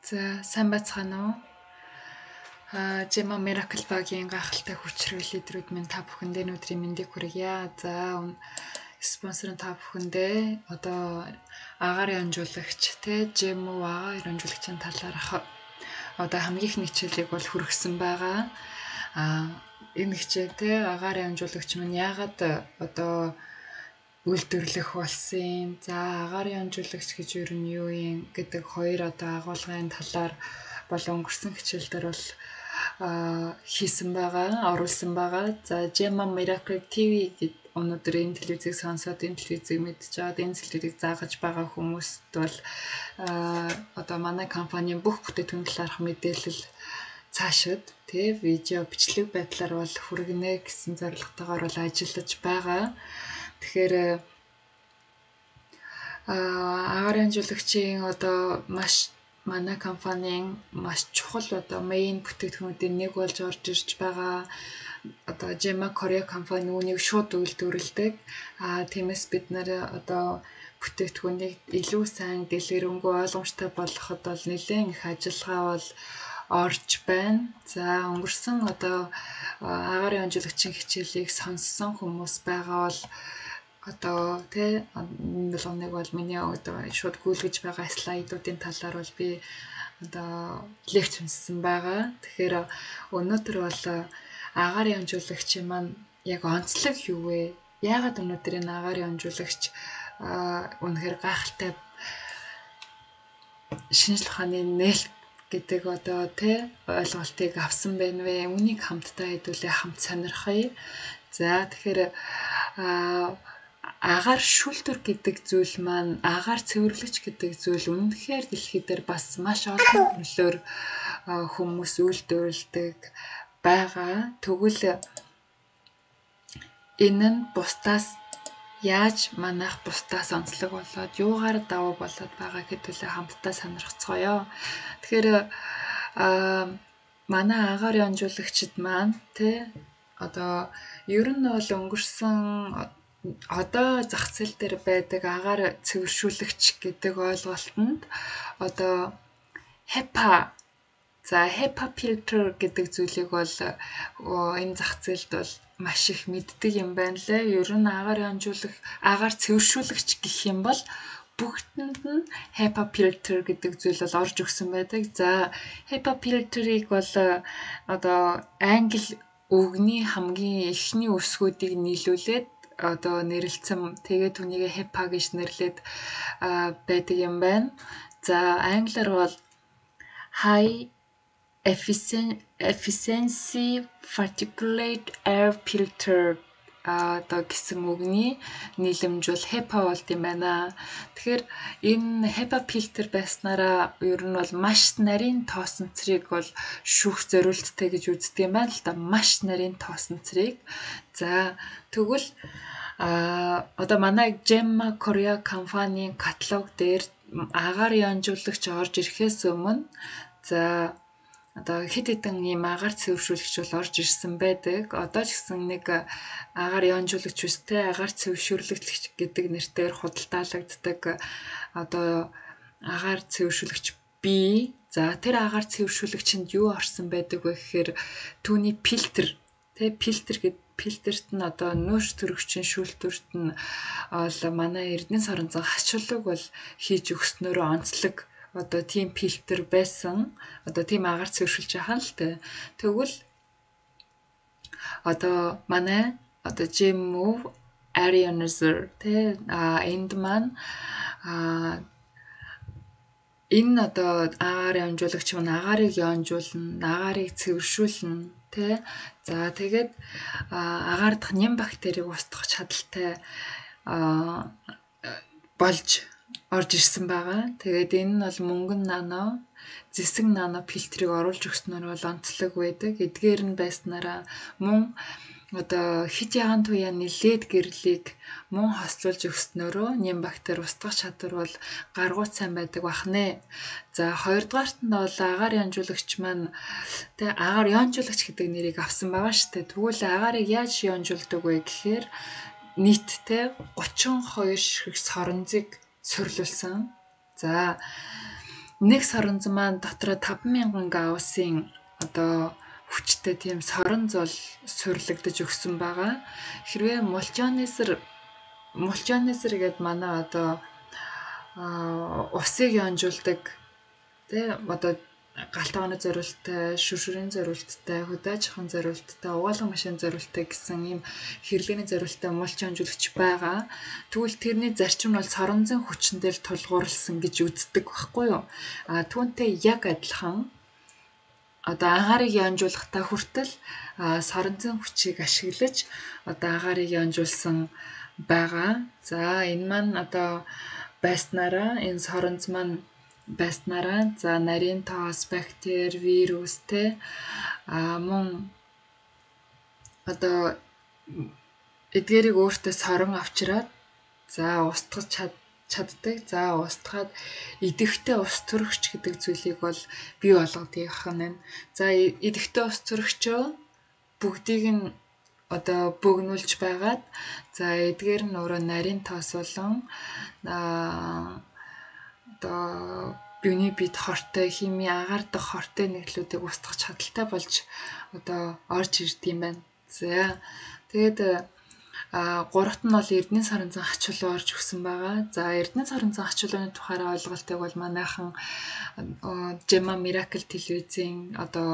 За сайн байцгаана уу? Жема Miracle Bag-ийн гахалтай хүчрэл лидерүүд минь та бүхэндээ өнөөдрийн мэндийг хүргье. За спонсор нь та бүхэндээ одоо агарын онжуулагч те Жемо агаар онжуулагчийн талаарх одоо хамгийн их хичээлийг бол хүргэсэн байгаа. Энэ хичээл те агарын онжуулагч минь яагаад одоо үйлдвэрлэх болсон. За агарын онжуулагч гэж юу юм гэдэг хоёр одоо агуулгын талаар бол өнгөрсөн хичээл дээр бол хийсэн байгаа, оруулсан байгаа. За Gemma Miracle TV гэдэг өнөөдөр энэ телевизийг сонсоод энэ телевизийг мэдчихээд энэ телевизийг заагаж байгаа хүмүүст бол одоо манай компанийн бүх бүтээгдэхүүн талаарх мэдээлэл цаашид тий видео бичлэг байдлаар бол хүргэнэ гэсэн зорилготойгоор бол ажиллаж байгаа. Тэгэхээр агарын онжуулагчийн одоо маш манай компанийн маш чухал одоо main бүтээгдэхүүнүүдийн нэг болж орж ирж байгаа. Одоо Gemma Korea компани үүнийг шууд үйлдвэрлэдэг. Тиймээс бид нэр одоо бүтээгдэхүүнийг илүү сайн дэлгэрэнгүй ойлгомжтой болгоход бол нэлээд их ажиллагаа бол орж байна. За өнгөрсөн одоо агарын онжуулагчийн хичээлийг сонссон хүмүүс байгаа бол одоо тэ нэг бол миний одоо шууд гүйлгэж байгаа слайдуудын талаар бол би одоо лекц унссан байгаа. Тэгэхээр өнөөдөр бол агарын онжуулагчийн маань яг онцлог юу вэ? Яагаад өнөөдөр энэ агарын онжуулагч үнэхээр гайхалтай шинжлэх ухааны нээлт гэдэг одоо тэ ойлголтыг авсан байна вэ? Үнийг хамтдаа хэдүүлээ хамт сонирхъя. За тэгэхээр агаар шүүлтүр гэдэг зүйл маань агаар цэвэрлэгч гэдэг зүйл үнэхээр дэлхий дээр бас маш олон төрлөөр хүмүүс үйлдвэрлэдэг байгаа. Тэгвэл энэ нь бусдаас яаж манайх бусдаас онцлог болоод юугаар давуу болоод байгаа гэдүүлээ хамтдаа сонирхцгоё. Тэгэхээр манай агарын онжуулагчид маань тэ одоо ер нь бол өнгөрсөн одоо зах зээл дээр байдаг агаар цэвэршүүлэгч гэдэг ойлголтод одоо HEPA HEPA filter гэдэг зүйлийг бол энэ зах зээлд бол маш их мэддэг юм байна лээ. Ер нь агаар цэвэршүүлэгч гэх юм бол бүгдэнд нь HEPA filter гэдэг зүйл бол орж өгсөн байдаг. За HEPA filter-ыг бол одоо англи үгний хамгийн эхний үсгүүдийг нийлүүлээд одоо нэрлэлсэн. Тэгээд түүнийг HEPA гэж нэрлээд байдаг юм байна. За англиар бол High Efficiency Particulate Air Filter одоо гэсэн үгний нийлэмж бол HEPA болд юм байна. Тэгэхээр энэ HEPA фильтр байснараа ер нь бол маш нарийн тоосонцрыг бол шүүх зориулттай гэж үздэг юм байна л да. Маш нарийн тоосонцрыг. За тэгвэл одоо манай Gemma Korea компанийн каталог дээр агарын онжуулагч орж ирэхээс өмнө за одоо хэд хэдэн ийм агаар цэвэршүүлэгч бол орж ирсэн байдаг. Одоо ч гэсэн нэг агарын онжуулагч үстэй агаар цэвэршүүлэгч гэдэг нэрээр худалдаалагддаг одоо агаар цэвэршүүлэгч бий. За тэр агаар цэвэршүүлэгчэнд юу орсон байдаг вэ гэхээр түүний фильтр тэ фильтрт нь одоо нөөц төрөгчин шүүлтүрт нь бол манай Эрдэнэ Сорон зан хачлаг бол хийж өгснөөрөө онцлог одоо тийм фильтр байсан. Одоо тийм агаар цэвэршүүлж байгаа л тэ. Тэгвэл одоо манай одоо Gemma Arianizer тэ энд маань энэ одоо агарын онжуулагч маань агаарыг онжуулна, агаарыг цэвэршүүлнэ тэ. За тэгээд агаар дахь нэм бактерийг устгах чадaltaй болж орж ирсэн байгаа. Тэгээд энэ нь бол мөнгөн нано, зэсэг нано фильтрийг оруулж өгснөр бол онцлог байдаг. Эдгээр нь байснараа мөн одоо хит ягаан туяа нэлээд гэрлийг мөн хослуулж өгснөөрөө нэм бактери устгах чадвар бол гаргуй сайн байдаг бахнэ. За хоёрдугаарт нь бол агарын онжуулагч маань тэ агаар ионжуулагч гэдэг нэрийг авсан байгаа шүү дээ. Тэгвэл агаарыг яаж ионжуулдаг вэ гэхээр нийтдээ 32 ширхэг соронзыг сурлуулсан. За нэг соронзон маань дотроо 5,000 гауссын одоо хүчтэй тийм соронз бол суйрлагдаж өгсөн байгаа. Хэрвээ мулчонисер гэдэг манай одоо усыг янжуулдаг тий одоо галтгооны зориулттай, шүршүрийн зориулттай, хөдөөжихөн зориулттай, угаалгын машин зориулттай гэсэн ийм хэрэглээний зориулттай мулч янжуулагч байгаа. Тэгвэл тэрний зарчим нь бол соронзын хүчин дээр тулгуурласан гэж үздэг байхгүй юу? Түүнтэй яг адилхан одоо агаарыг янжуулахдаа хүртэл соронзын хүчийг ашиглаж одоо агаарыг янжуулсан байгаа. За энэ маань одоо байснараа энэ соронз маань байснараа за нарийн тоос, бактери, вирус те мөн одоо эдгээрийг өөртөө сорон авчираад за устгаж чаддаг. За устгаад идэвхтэй ус төрөгч гэдэг зүйлийг бол бий болгодгийх нь. За идэвхтэй ус төрөгчөө бүгдийг нь одоо бөгнүүлж байгаад за эдгээр нь өөрөө нарийн тоос болон одоо биений бит хортой хими агаар дах хортой нэгдлүүдийг устгах чадaltaй болж одоо орж ирд юм байна. За тэгээд гуравт нь бол Эрдэнэ соронзон хачуулуу орж өгсөн байгаа. За Эрдэнэ соронзон хачуулууны тухаараа ойлголтыг бол манайхан Gemma Miracle телевизийн одоо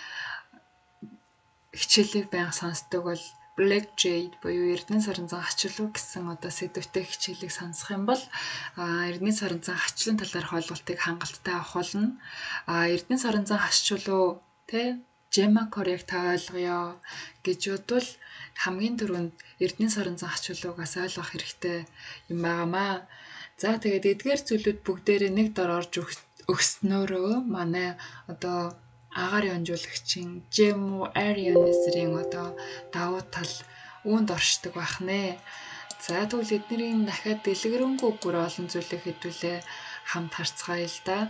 хичээлийг байнга сонсдог бол Black Jade буюу Эрдэнэ соронзон хачуулуу гэсэн одоо сэдвтэй хичээлийг сонсох юм бол Эрдэнэ соронзон хачуулын талаарх ойлголтыг хангалттай авах болно. Эрдэнэ соронзон хачуулуу тэ Gemma Korea-г та ойлгоё гэж бодвол хамгийн түрүүнд Эрдэнэ соронзон хачуулуугаас ойлгох хэрэгтэй юм байнамаа. За тэгээд эдгээр зүйлүүд бүгдээрээ нэг дор орж өгснөөрөө манай одоо агаар янжуулагчийн Gemma Arianesрийн одоо давуу тал үүнд оршдог байх нэ. За тэгвэл эдний дахиад дэлгэрэнгүй бүр олон зүйлийг хэдүүлээ хамт харцгаая л да.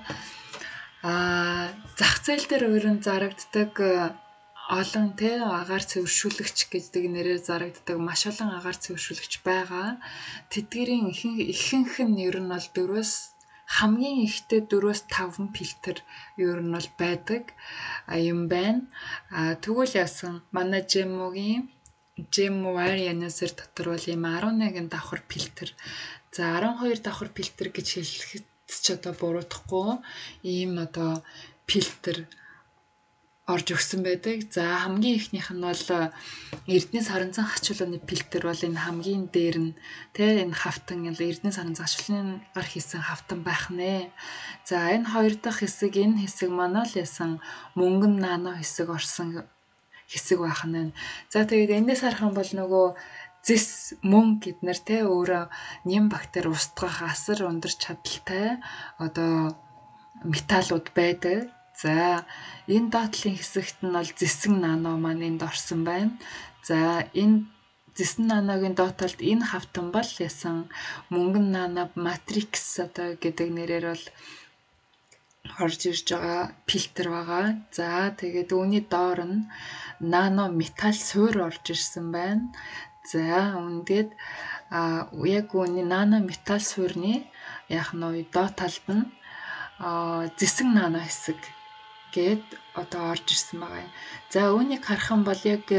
Зах зээл дээр өөрөнд зарагддаг олон тэ агаар цэвэршүүлэгч гэдэг нэрээр зарагддаг маш олон агаар цэвэршүүлэгч байгаа. Тэдгээрийн ихэнх нь ер нь бол хамгийн ихтэй 4-5 фильтр ер нь бол байдаг юм байна. Тэгвэл яасан манай Gemma Arianes дотор бол ийм 11 давхар фильтр. За 12 давхар фильтр гэж хэлэхэд ч одоо буруудахгүй ийм одоо фильтр орж өгсөн байдаг. За хамгийн ихнийх нь бол Эрдэнэ соронзон хачуулууны фильтр бол энэ хамгийн дээр нь тэ энэ хавтан Эрдэнэ соронзон хачуулуугаар хийсэн хавтан байх нэ. За энэ хоёр дахь хэсэг энэ хэсэг манай л ясан мөнгөн нано хэсэг орсон хэсэг байх нь. За тэгээд энэс харах юм бол нөгөө зис мөн гэднэр тэ өөрөө нэм бактери устгах асар өндөр чадaltaй одоо металлууд байдаг. За энэ доотлын хэсэгт нь бол зэсэн нано маань энд орсон байна. За энэ зэсэн наногийн доотолд энэ хавтан бол ясан мөнгөн нано матрикс одоо гэдэг нэрээр бол орж ирж байгаа фильтр байгаа. За тэгээд үүний доор нь нано металл суур орж ирсэн байна. За үнэгээд яг үүний нано металл суурны яг нь доод талд нь зэсэн нано хэсэг гээд одоо орж ирсэн байгаа юм. За үүнийг харах юм бол яг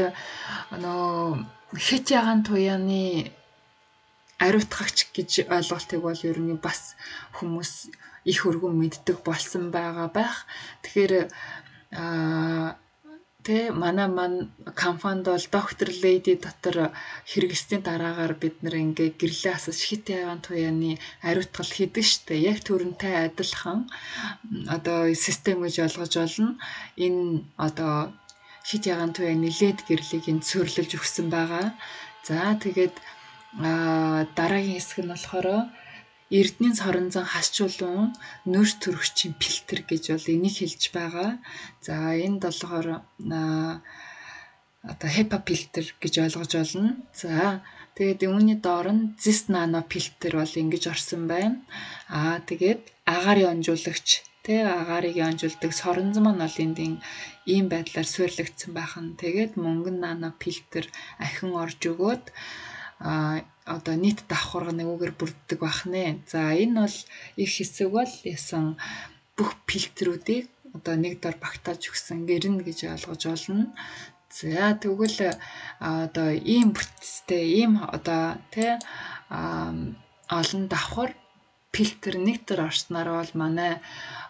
хит ягаан туяаны ариутгагч гэж ойлголтыг бол ер нь бас хүмүүс их өргөн мэддэг болсон байгаа байх. Тэгэхээр манай компанид бол доктор Lady дотор хэрэглэсний дараагаар бид нэр ингээ гэрлээ асаж хит ягаан туяаны ариутгал хийдэг штэ. Яг төрөнтэй адилхан одоо систем гэж ойлгож болно. Энэ одоо хит ягаан туяаны LED гэрлийг энд суйрлуулж өгсөн байгаа. За тэгээд дараагийн хэсэг нь болохоор Эрдэнэ соронзон хачуулуун нөрс төрөгчийн фильтр гэж бол энийг хэлж байгаа. За энд болохоор одоо HEPA фильтр гэж ойлгож болно. За тэгээд үүний доор нь зис нано фильтр бол ингэж орсон байна. Тэгээд агаар янжуулагч агаарыг янжуулдаг соронзон маань бол энд ийм байдлаар суйрлагдсан байхan. Тэгээд мөнгөн нано фильтр ахин орж өгөөд одоо нийт давхарга нэгүүгээр бүрддэг байх нэ. За энэ бол их хэсэг бол ясан бүх фильтрүүдийг одоо нэг дор багтааж өгсөн гэрнэ гэж ойлгож болно. За тэгвэл одоо ийм бүтцтэй ийм одоо тий олон давхар фильтр нэг дор орсноор бол манай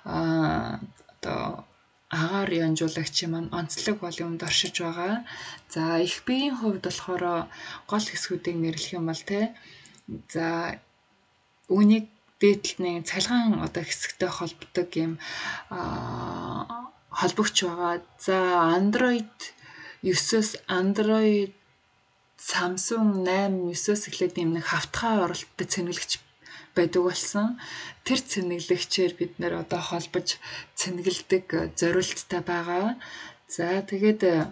одоо агаар янжуулагчийн маань онцлог бол юмд оршиж байгаа. За их биеийн хувьд болохоор гол хэсгүүдийг нэрлэх юм бол тий. За үүнийг дээдлэн цалгаан одоо хэсэгтэй холбдог юм холбогч байгаа. За Android 9-өөс Android Samsung 8-9-өөс эхлээд юм нэг хавтгай оролттой цэнгэлэгч байдаг болсон. Тэр цэнгэлэгчээр бид нэр одоо холбож цэнгэлдэг зорилттой байгаа. За тэгээд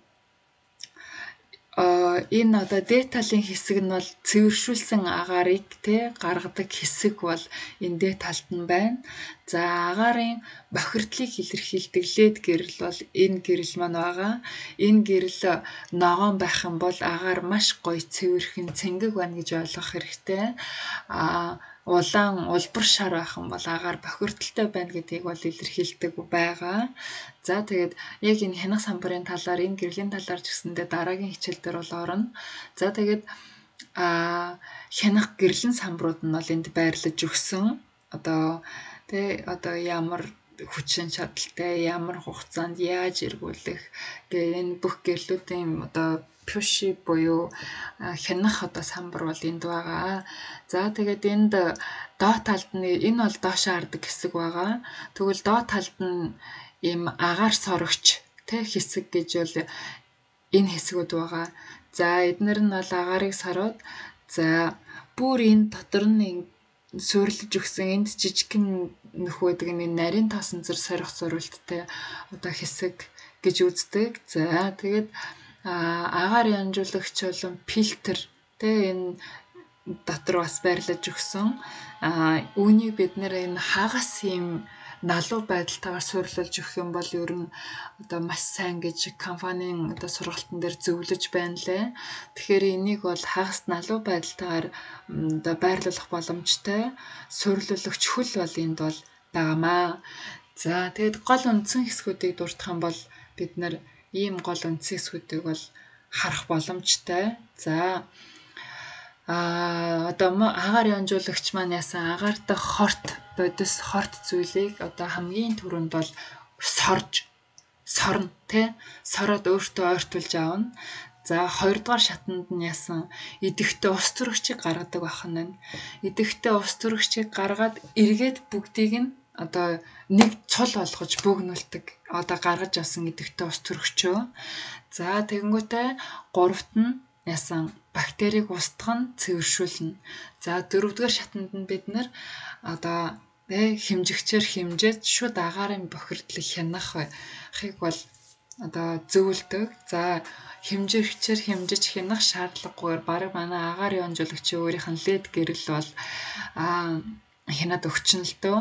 энэ одоо деталийн хэсэг нь бол цэвэршүүлсэн агаарыг тий гаргадаг хэсэг бол энэ деталд нь байна. За агаарын бохирдлыг илэрхийлдэг LED гэрэл бол энэ гэрэл маань байгаа. Энэ гэрэл ногоон байх юм бол агаар маш гоё цэвэрхэн цэнгэг байна гэж ойлгох хэрэгтэй. Улаан улбар шар байх юм бол агаар бохирдолтой байна гэдгийг бол илэрхийлдэг байгаа. За тэгээд яг энэ хянах самбарын талаар энэ гэрлийн талаар ч гэсэндээ дараагийн хичээл дээр бол орно. За тэгээд хянах гэрлэн самбарууд нь бол энд байрлаж өгсөн. Одоо ямар хүчин чадалтай, ямар хугацаанд яаж эргүүлэх гэх энэ бүх гэрлүүдийн одоо пүши буюу хянах одоо самбар бол энд байгаа. За тэгээд энд доод талд нь энэ бол доошоо хардаг хэсэг байгаа. Тэгвэл доод талд нь ийм агаар сорогч тэ хэсэг гэж бол энэ хэсгүүд байгаа. За эднэр нь бол агаарыг сороод за бүр энэ дотор нь суурлаж өгсөн энд жижигхэн нөх байдаг энэ нарийн таасан зэр сорих зорилттой одоо хэсэг гэж үздэг. За тэгээд агаар янжуулагч болон фильтр тэ энэ дотор бас байрлаж өгсөн. Үүнийг бид нэр энэ хагас юм налуу байдалтайгаар суурлуулж өгөх юм бол ер нь одоо маш сайн гэж компанийн одоо сургалтын дээр зөвлөж байна лээ. Тэгэхээр энийг бол хагас налуу байдалтайгаар одоо байрлуулах боломжтой. Суурлуулагч хөл бол энд бол байгаамаа. За тэгээд гол үндсэн хэсгүүдийг дурдах юм бол бид нар ийм гол үндсэн хэсгүүдийг бол харах боломжтой. За одоо агаар янжуулагч маань яасан агаартай хорт бодис хорт зүйлийг одоо хамгийн түрүүнд бол сорно тий сороод өөртөө ойртуулж аавна. За хоёрдугаар шатанд нь яасан идэвхтэй ус төрөгчийг гаргадаг байна. Идэвхтэй ус төрөгчийг гаргаад эргээд бүгдийг нь одоо нэг цул болгож бөөгнүүлдэг. Одоо гаргаж авсан идэвхтэй ус төрөгчөө. За тэгэнгүүтээ гуравт нь яасан бактерийг устгах нь цэвэршүүлнэ. За дөрөвдүгээр шатанд нь бид нэр одоо хэмжигчээр хэмжээд шууд агаарын бохирдлыг хянахыг бол одоо зөвлөдөг. За хэмжигчээр хэмжиж хянах шаардлагагүйгээр баг манай агаар янжуулагчийн өөрийнх нь LED гэрэл бол хянаад өгчнө л дөө.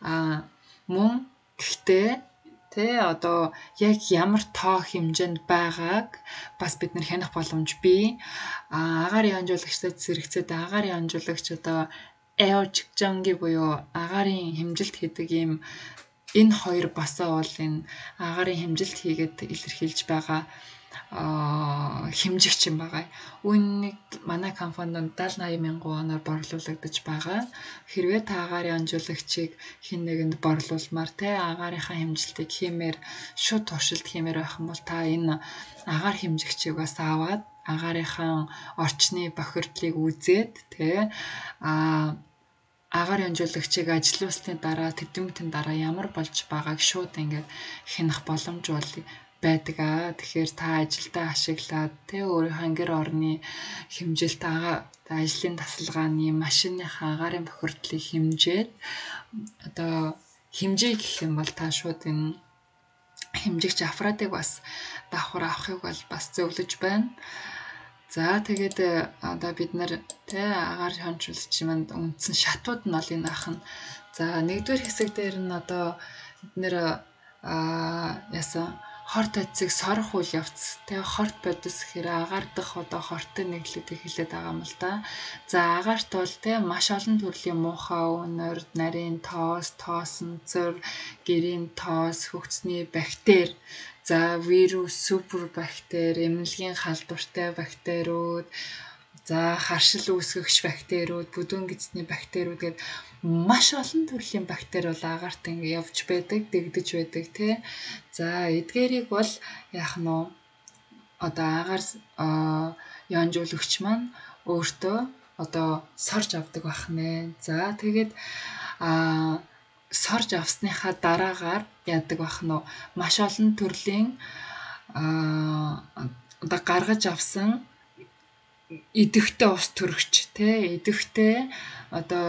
Мөн гэхдээ тэ одоо яг ямар тоо хэмжээнд байгааг бас бид нэр хянах боломж бий. Агаар янжуулагчтай зэрэгцээд агаар янжуулагч одоо эожигжанги буюу агаарын хэмжилт хийдэг юм энэ хоёр басаа бол энэ агаарын хэмжилт хийгээд илэрхийлж байгаа хэмжигч юм байгаа. Үүнийг манай компанид 70-80 мянган оноор борлуулагдаж байгаа. Хэрвээ та агаар янжуулагчийг хэн нэгэнд борлуулмаар те агаарынхаа хэмжилтийг хиймээр шууд туршилт хиймээр байх юм бол та энэ агаар хэмжигчийг бас аваад агаарынхаа орчны бохирдлыг үзээд те агаар янжуулагчийг ажилуулсны дараа тэдэмтэн дараа ямар болж байгааг шууд ингээд хянах боломж бол байдаг. Тэгэхээр та ажилдаа ашиглаад тэ өөрийнхөө гэр орны хэмжилт ажлын тасалгааны машиныхаа агаарын бохирдлыг хэмжээд одоо хэмжээ гэх юм бол та шууд энэ хэмжигч аппаратыг бас давхар авахыг бол бас зөвлөж байна. За тэгээд одоо бид нэр тэ агаар хончулч манд үндсэн шатууд нь бол энэ ахна. За нэгдүгээр хэсэг дээр нь одоо бид нэр яасан хорт бодисыг сорох үйл явц. Тэгээ хорт бодис гэхээр агаар дах одоо хортой нэглэлүүдийг хэлээд байгаа юм л да. За агаарт бол те маш олон төрлийн муухай өнөр, нарийн тоос, тоосонцор, гэрийн тоос, хөгцсний бактери, за вирус, супер бактери, эмнэлгийн халдвартай бактериуд, за харшил үүсгэгч бактериуд, бүдүүн гидсний бактериуд гэдэг маш олон төрлийн бактери бол агаарт ингэ явж байдаг, дэгдэж байдаг тий. За эдгээрийг бол яах нь вэ? Одоо агаар янжуулагч маань өөртөө одоо сорж авдаг байх нэ. За тэгээд сорж авсныхаа дараагаар яадаг байх нь маш олон төрлийн одоо гаргаж авсан идэвхтэй ус төрөгч тий идэвхтэй одоо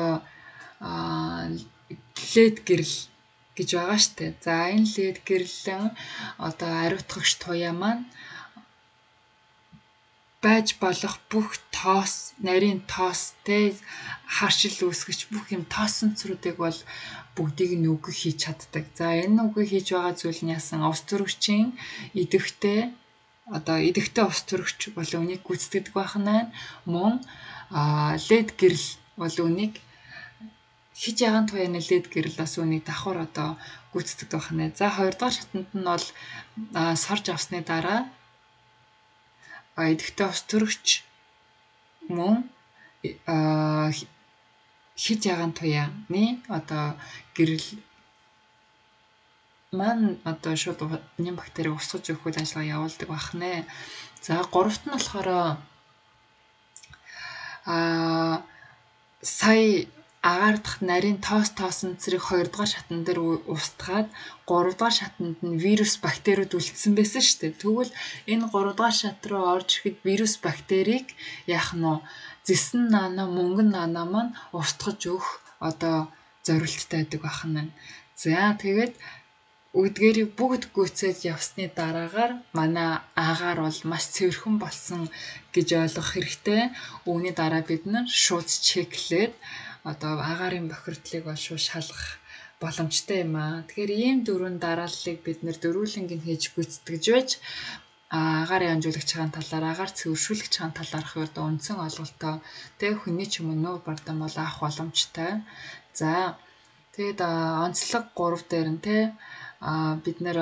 лед гэрэл гэж байгаа штэ. За энэ лед гэрлэн одоо ариутгагч туяа маань байж болох бүх тоос, нарийн тоос тий харшил үүсгэж бүх юм тоосонцруудыг бол бүгдийг нь үгүй хийж чаддаг. За энэ үгүй хийж байгаа зүйл нь яасан ус төрөгчийн идэвхтэй одоо идэвхтэй ус төрөгч бол үнийг гүйцэтгэдэг байх нь мөн лед гэрэл бол үнийг хиж ягаан туяаны лед гэрэл бас үнийг давхар одоо гүйцэтгэдэг байх нь. За 2 дугаар шатанд нь бол сорж авсны дараа идэвхтэй ус төрөгч мөн хиж ягаан туяаны одоо гэрэл маань одоо шууд ням бактерийг устгаж өгөх үйл ажиллагаа явуулдаг байх нэ. За 3-т нь болохоор сая агаар дахь нарийн тоосонцрыг 2 дугаар шатан дээр устгаад 3 дугаар шатанд нь вирус бактериуд үлдсэн байсан шүү дээ. Тэгвэл энэ 3 дугаар шат руу орж ирэхэд вирус бактерийг яах нь вэ? Зэсэн нана, мөнгөн нана маань устгаж өгөх одоо зорилттой байдаг байх нь. За тэгээд үдгээрийг бүгд гүйцээд явсны дараагаар манай агаар бол маш цэвэрхэн болсон гэж ойлгох хэрэгтэй. Үүний дараа бид нар шууд чеклээд одоо агаарын бохирдлыг бол шууд шалгах боломжтой юм аа. Тэгэхээр ийм дөрвөн дарааллыг бид нэр дөрвөлнг нь хийж гүйцэтгэж байж агаар янжуулагч хаан талаар агаар цэвэршүүлэгч хаан талаарх одоо үндсэн ойлголтоо тэг хүний ч юм уу нуур бардам бол авах боломжтой. За тэгэд онцлог 3 дээр нь те бид нэр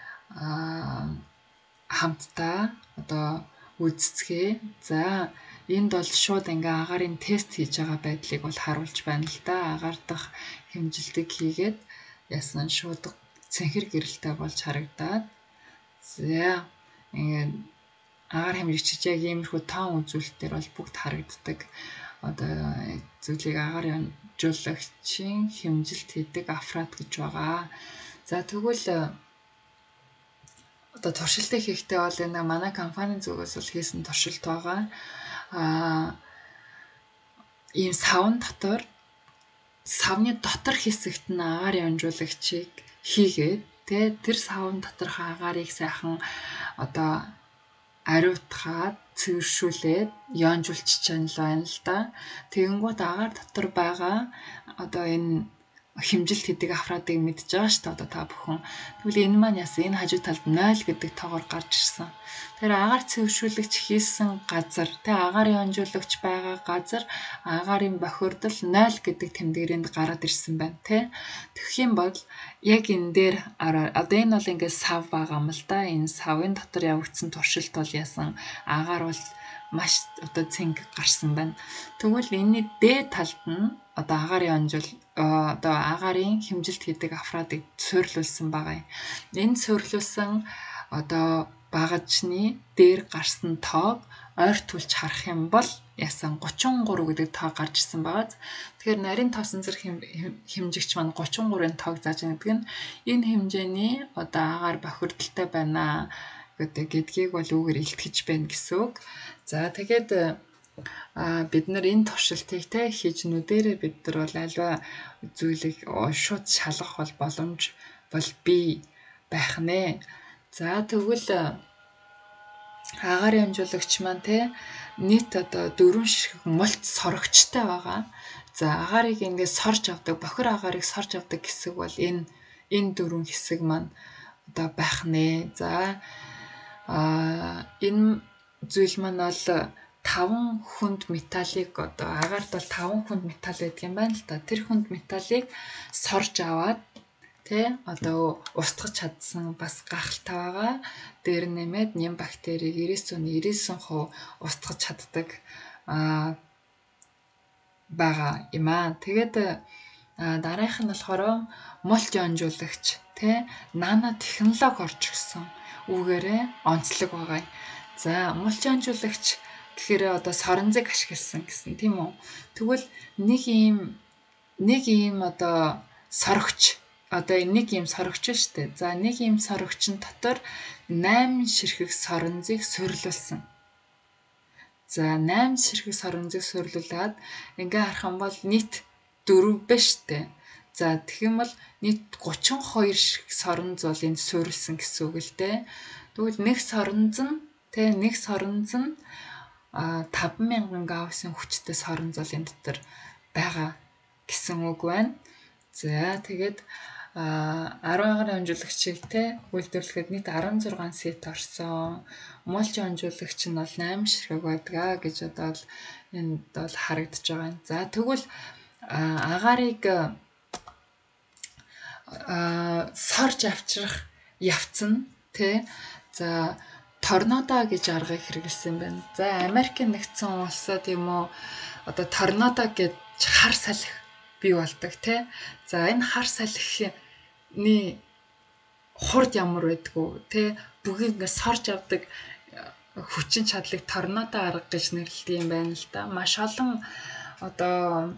хамтдаа одоо үзцгээ. За энд бол шууд ингээ агаарын тест хийж байгаа байдлыг бол харуулж байна л да. Агаар дахь хэмжилтийг хийгээд ясан шууд цэнхэр гэрэлтэй болж харагдаад. За ингээ агаар хэмжигч яг иймэрхүү тоон үзүүлэлтээр бол бүгд харагддаг. Одоо зүйлийг агаар янжуулагчийн хэмжилт хийдэг аппарат гэж байгаа. За тэгвэл одоо туршилтыг хийхдээ бол энэ манай компанийн зүгээс бол хийсэн туршилт байгаа. Ийм савны дотор хэсэгт нь агаар янжуулагчийг хийгээд тэр савн доторх агаарыг сайхан одоо ариутгаад цэвэршүүлээд янжуулчих чанал байна л да. Тэгэнгүүт агаар дотор байгаа одоо энэ хэмжилт хийдэг аппаратыг мэдж байгаа шүү дээ одоо та бүхэн. Тэгвэл энэ маань яасан энэ хажуу талд 0 гэдэг тоогоор гарч ирсэн. Тэр агаар цэвэршүүлэгч хийсэн газар агаар янжуулагч байгаа газар агаарын бохирдол 0 гэдэг тэмдгээрээр гараад ирсэн байна тий. Тэгэх юм бол яг энэ дээр одоо энэ бол ингээд сав байгаа юм л да. Энэ савын дотор явагдсан туршилт бол яасан агаар бол маш одоо цэнг гарсан байна. Тэгвэл энэний дээд талд нь одоо одоо агаарын хэмжилт хийдэг аппаратыг суйрлуулсан байгаа юм. Энэ суйрлуулсан одоо багажны дээр гарсан тоог ойртуулж харах юм бол ясан 33 гэдэг тоог гарч ирсэн байгаа. Тэгэхээр нарийн тоосонцор хэмжигч маань 33-ын тоог зааж байгаа гэдэг нь энэ хэмжээний одоо агаар бохирдолтой байна гэдгийг бол үүгээр илтгэж байна гэсэн үг. За тэгээд бид нар энэ туршилтыг хийж нүдэрээ бид нар бол альва зүйлийг шууд шалгах бол боломж бол бий байх нэ. За тэгвэл агаар янжуулагч маань нийт одоо 4 ширхэг мулт сорогчтой байгаа. За агаарыг ингээд сорж авдаг, бохир агаарыг сорж авдаг хэсэг бол энэ 4 хэсэг маань одоо байх нэ. За энэ зүйл маань бол 5 хүнд металлыг одоо агаарт бол 5 хүнд металл байдаг юм байна л та. Тэр хүнд металлыг сорж аваад одоо устгах чадсан бас гахалтай байгаа. Дээр нэмээд нэм бактерийг 99% устгах чаддаг байгаа юм аа. Тэгээд дараагийнх нь болохоор мулчионжуулагч нано технологи орж ирсэн үгээрээ онцлог байгаа. За мулчионжуулагч гэхээр одоо соронзыг ашигласан гэсэн тийм үү. Тэгвэл нэг ийм одоо сорогч одоо нэг ийм сорогч шүү дээ. За нэг ийм сорогчин дотор 8 ширхэг соронзыг суйрлуулсан. За 8 ширхэг соронзыг суйрлуулад ингээ харах юм бол нийт 4 биш үү? За тэгэх юм бол нийт 32 ширхэг соронз бол энд суйрлсан гэсэн үг л дээ. Тэгвэл нэг соронз нь 5000 гауссын хүчтэй соронз бол энэ дотор байгаа гэсэн үг байна. За тэгээд 10 агаар хонжуулагчийг үйлдвэрлэхэд нийт 16 сет орсон. Мулч хонжуулагч нь бол 8 ширхэг байдаг гэж одоо энд бол харагдаж байгаа юм. За тэгвэл агаарыг сорж авчрах явцсан За торнадо гэж аргыг хэрэглэсэн байна. За Америкийн нэгдсэн улсад юм уу одоо торнадо гэж хар салхи бий болдог За энэ хар салхины хурд ямар байдгүй бүгд ингэ сорж авдаг хүчин чадлыг торнадо арга гэж нэрлэдэг юм байна л да. Маш олон одоо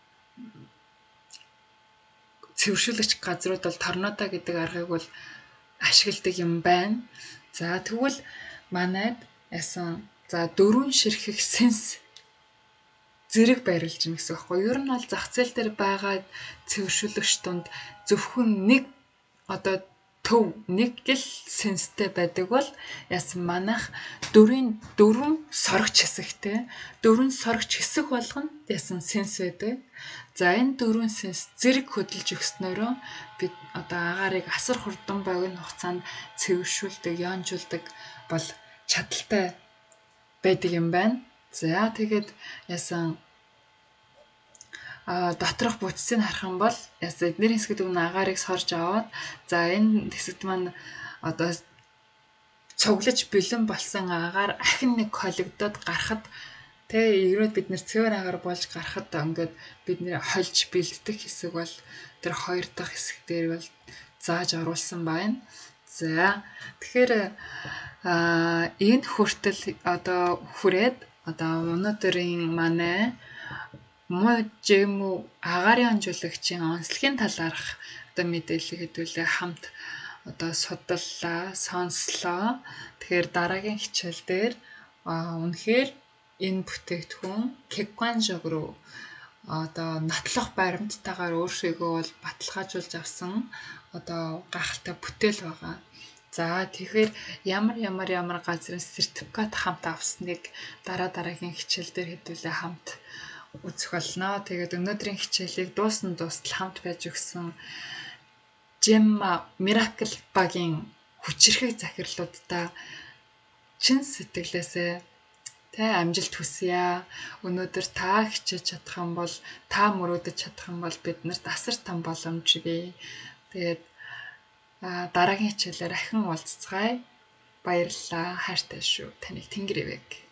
цэвэршүүлэгч газрууд бол торнадо гэдэг аргыг бол ашигладаг юм байна. За тэгвэл манайд ясан 4 ширхэг сенс зэрэг байрлаж байна гэсэн үг байхгүй. Ер нь бол зах зээл дээр байгаа цэвэршүүлэгч донд зөвхөн нэг одоо төв нэг гэл сенстэй байдаг бол яасан манайх 4 сорогч хэсэгтэй 4 сорогч хэсэг болгоно яасан сенс байдаг. За энэ 4 сенс зэрэг хөдөлж өгснөөрөө бид одоо агаарыг асар хурдан богино хугацаанд цэвэршүүлдэг, яонжуулдаг бол чадaltaй байдаг юм байна. За тэгээд яасан доторх бүтцийг харах юм бол эднэрийн хэсгүүд нь агаарыг сорж аваад за энэ хэсэгт маань одоо цуглаж бэлэн болсон агаар ахин нэг холигдоод гарахад ирээд бид нэр цэвэр агаар болж гарахад ингээд бид нэр хольж бэлддэг хэсэг бол тэр хоёр дахь хэсэг дээр бол зааж оруулсан байна. За тэгэхээр энэ хүртэл одоо хүрээд одоо өнөөдрийн манай мужему агарын хонжуулагчийн онцлогийн талаарх одоо мэдээлэл хэдүүлээ хамт одоо судаллаа, сонслоо. Тэгэхээр дараагийн хичээл дээр үнэхээр энэ бүтээгдэхүүн Кекванжог руу одоо нотлох баримттайгаар өөрсдөө бол баталгаажуулж авсан одоо гахалтай бүтээл байгаа. За тэгэхээр ямар газрын сертификат хамт авсныг дараагийн хичээл дээр хэдүүлээ хамт үзэх болно. Тэгээд өнөөдрийн хичээлийг дуустал хамт байж өгсөн Gemma Miracle багийн хүчирхэг захирлуудаа чин сэтгэлээсээ амжилт хүсье. Өнөөдөр та хичээж чадах юм бол та мөрөөдөж чадах юм бол биднэрт асар том боломж бий. Тэгээд дараагийн хичээлээр ахин уулзцгаая. Баярлалаа. Хайртай шүү. Таныг Тэнгэр ивэг.